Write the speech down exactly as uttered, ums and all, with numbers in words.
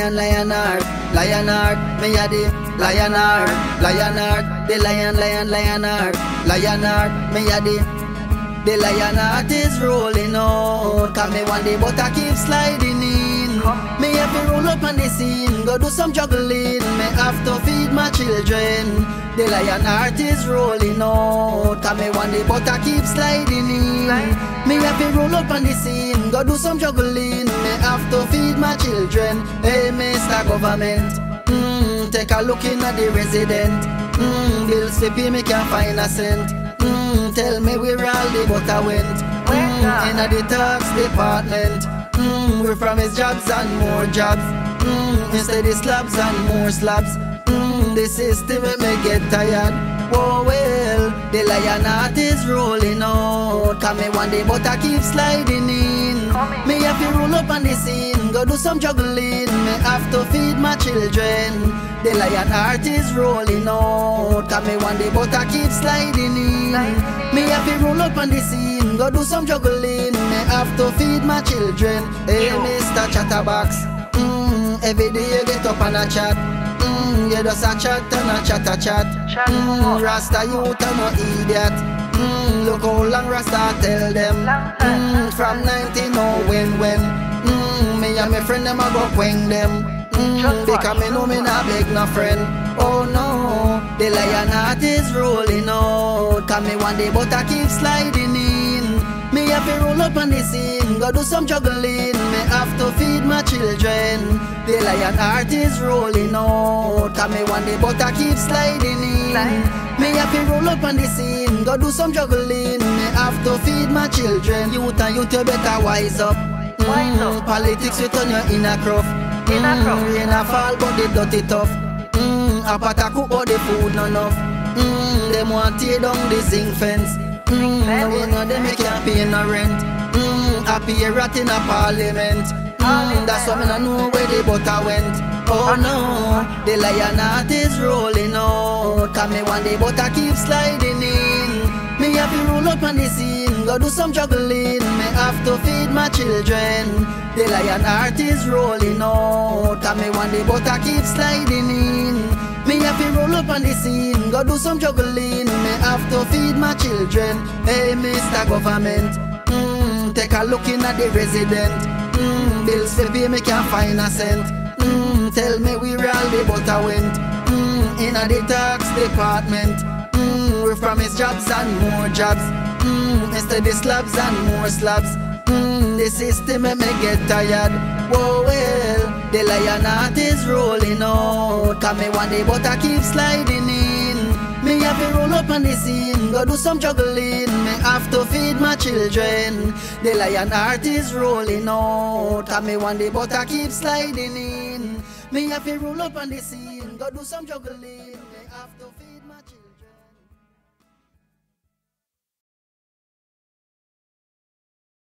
lion, lion heart, lion heart. Me a the lion heart, lion heart. The lion, lion, lion heart, lion heart. Me a the the lion heart is rolling out. Cause me one day but I keep sliding in. Me have to roll up on the scene, go do some juggling. Me have to feed my children. The lion heart is rolling out. Cause me one day but I keep sliding in. Me have to roll up on the scene, go do some juggling. Me have to feed my children. Hey Mister Government, mm, take a look in at the resident. mm, Bills to pay me can't find a cent. mm, Tell me where all the butter went. mm, In the tax department. mm, We promise jobs and more jobs. mm, Instead of slabs and more slabs. mm, The system make me get tired. Oh well, the lion heart is rolling out. Cause me one day but I keep sliding in. Me have to roll up on the scene, go do some juggling. Me have to feed my children. The lion heart is rolling out. Cause me one day but I keep sliding in. Me have to roll up on the scene, go do some juggling. Me have to feed my children. Hey Mister Chatterbox, mm, every day you get up and a chat. Mm, you just a chat and a chat a chat. Mm, Rasta youth are no idiot. Mm, look how long Rasta tell them. Mm, from nineteen oh when when. Mm, me and my friend them a go quang them. Mm, because me know me not beg no friend. Oh no, the lion heart is rolling out. Cause me one day but I keep sliding in. Me have to roll up on the scene, go do some juggling. Me have to feed my children. The lion heart is rolling out. Cause me one day but I keep sliding in. Me have to roll up on the scene, go do some juggling. Me have to feed my children. Youth and youth you better wise up. mm, Politics you turn you in a cruff. mm, Rain a fall but the dirty tough. mm, A pot a cook but the food not enough. mm, Them want tear down the zinc fence. Mm, we know them me can't pay no rent. Mm, I pay a rat in a parliament. Mm, that's why me no know where the butter went. Oh no, the lion heart is rolling out. Cause me one day but I keep sliding in. Me have to roll up on the scene, go do some juggling. Me have to feed my children. The lion heart is rolling out. Cause me one day but I keep sliding in. Me have to roll up on the scene, go do some juggling. Me have to feed my children. Hey Mister Government, mm, take a look in at the resident. mm, Bills to pay me can't find a cent. mm, Tell me where all the butter went. mm, In the tax department. mm, We promise jobs and more jobs. mm, Instead of slabs and more slabs. mm, The system make me get tired. Whoa well, the lion heart is rolling out. Cause me one day but I keep sliding in. Me have to roll up on the scene, go do some juggling. Me have to feed my children. The lion heart is rolling out. Cause me one day but I keep sliding in. Me have to roll up on the scene, go do some juggling.